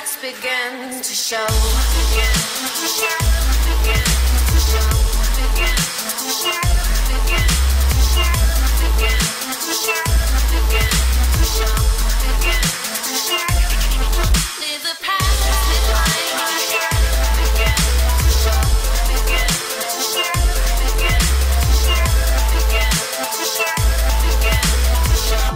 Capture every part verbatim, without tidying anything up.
cracks begin to show. Begin to show. Begin to show. Begin to show. Begin to show. Begin to show. Begin to show. Begin to show. Leave the past behind. Begin to show. Begin to show. Begin to show. Begin to show. Begin to show.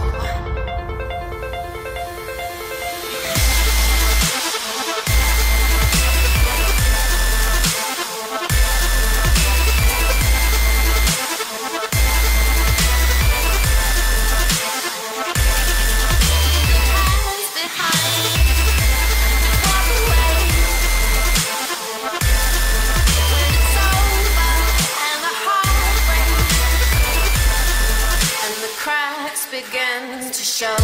Begin to show.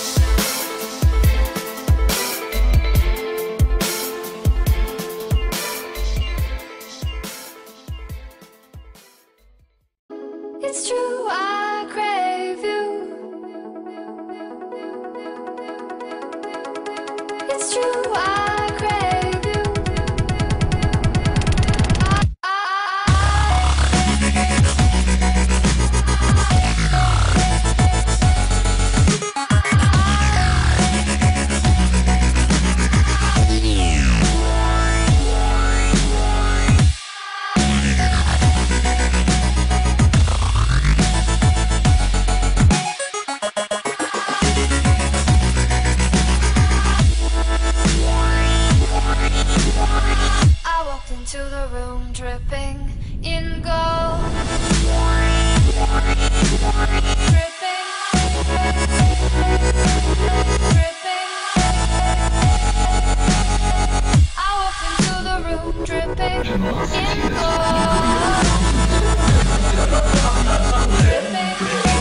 It's true, I crave you. It's true, I crave you. I, I, into the room dripping in gold. Dripping, dripping. I walked into the room dripping in gold. Dripping,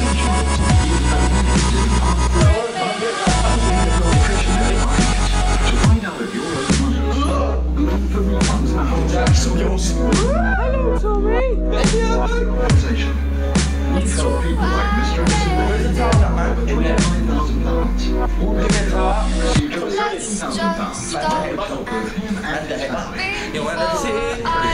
Hello, Tommy. Organization. We help people like Mister and Missus Where's the towel, that man? In there. nine thousand pounds. Or give me a car. Received over sixteen thousand pounds. Help with him and his family. You want to see it?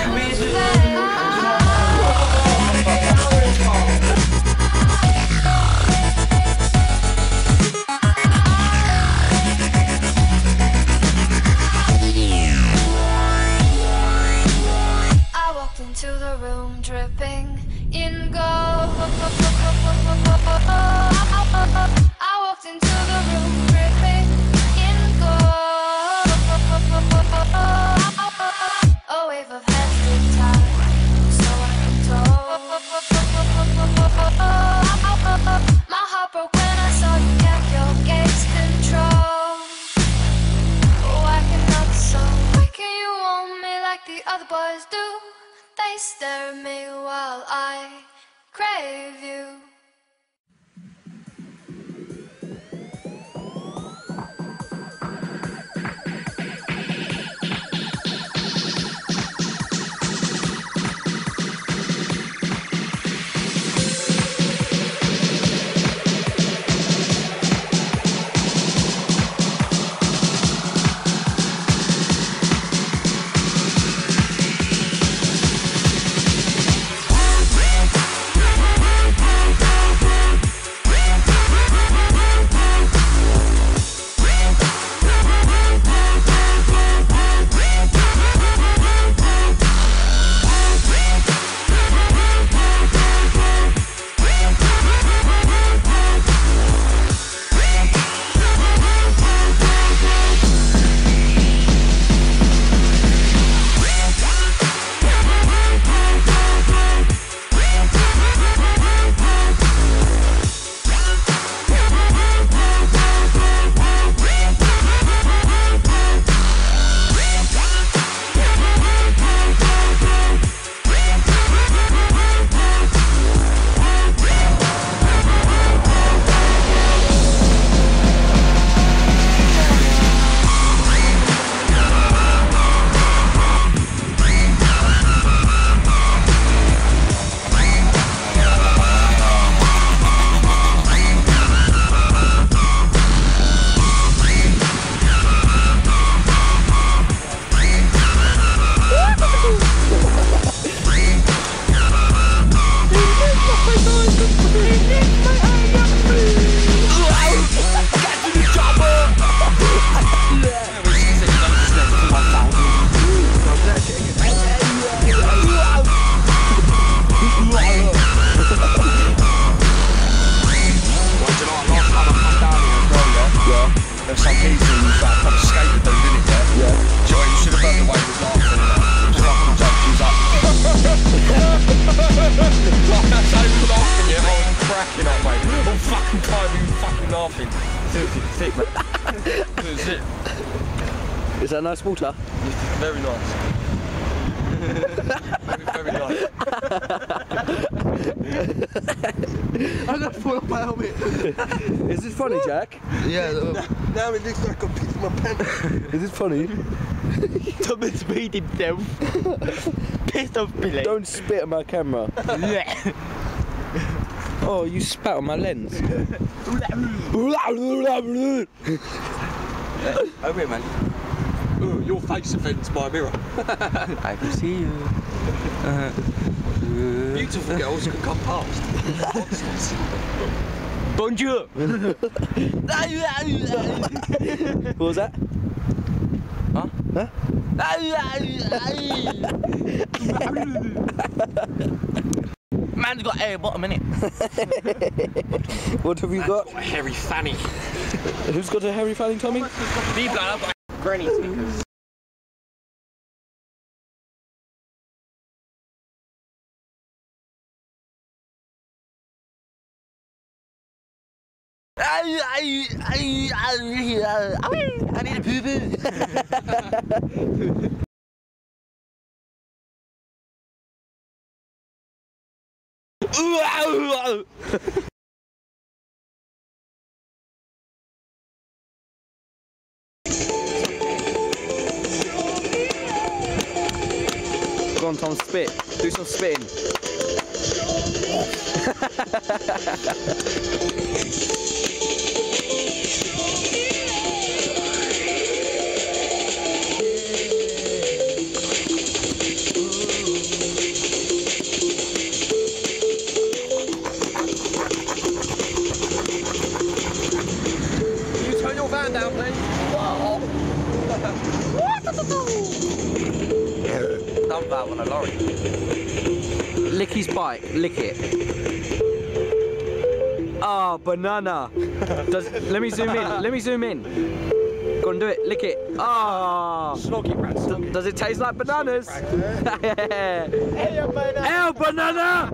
Into the room dripping in gold. I walked into the room dripping in gold. A wave of hands in time, so I can talk. My heart broke when I saw you kept your gaze control. Why cannot so? Why can't you want me like the other boys do? They stare at me while I crave you. We'll be right back. cracking up, mate. All fucking time you fucking laughing. Seriously, sick, mate. Seriously, sick. Is that nice water? Very nice. very, very nice. I'm gonna fall off my helmet. Is this funny, Jack? Yeah. Now it looks like I'm pissing my pants. Is this funny? Thomas peed himself. Pissed off Billy. Don't spit at my camera. Oh, you spat on my lens. Over here, man. Ooh, your face offends my mirror. I can see you. Uh, Beautiful girls can come past. Bonjour. What was that? Huh? Huh? Man's got air bottom, innit? What have you Man's got? got a hairy fanny. Who's got a hairy fanny, Tommy? Me, blood, I've got granny sneakers. I need a poo-poo. Go on, Tom, spit. Do some spitting. Van down, please. Dump that on a lorry. Lick his bike. Lick it. Ah, oh, banana. Does, let me zoom in. Let me zoom in. Go on, do it. Lick it. Ah. Oh. Snoggy, Brad. Snoggy. Does it taste like bananas? Hey, banana. banana.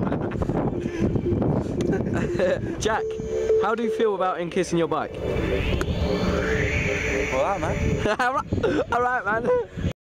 Jack, how do you feel about in kissing your bike? All right, man. All right, man.